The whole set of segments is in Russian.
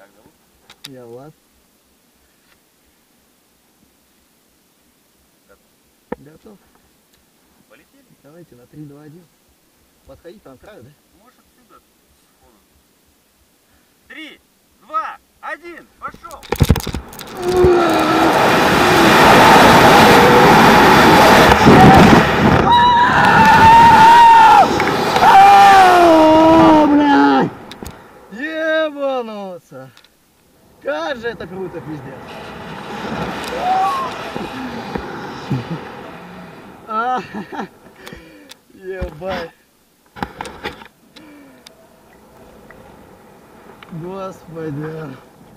Как зовут? Я Влад. Готов. Полетели? Давайте на 3, 2, 1. Подходить там краю, да? Можешь отсюда сходу. 3, 2, 1, пошел! Блядь! Ебануться! Как же это круто, пиздец! Ебать! Господи!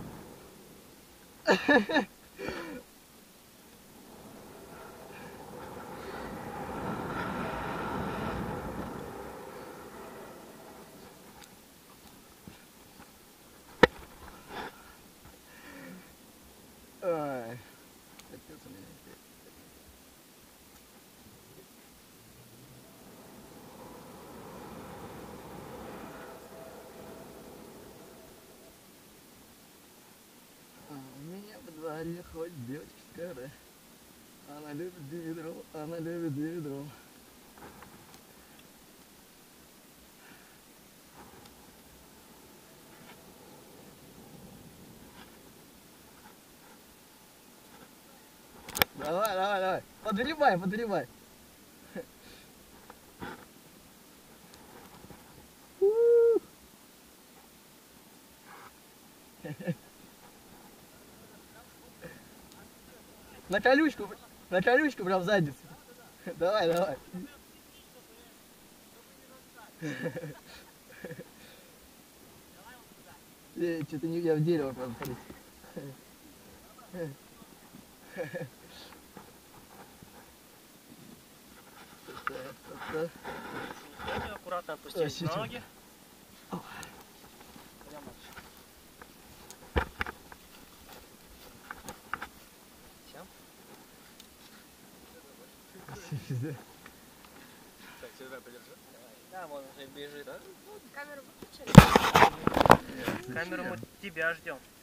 Ай, капец у меня. У меня во дворе ходит девочка старая. Она любит димедрол, она любит димедрол. Давай, давай, давай. Подгребай, подгребай. На колючку прям в задницу. Давай, давай. Что-то не я в дерево прям полез. Аккуратно опустись на ноги. Так, сюда подержи. Да, вон уже бежит. Да? Камеру выключили? Камеру мы тебя ждем.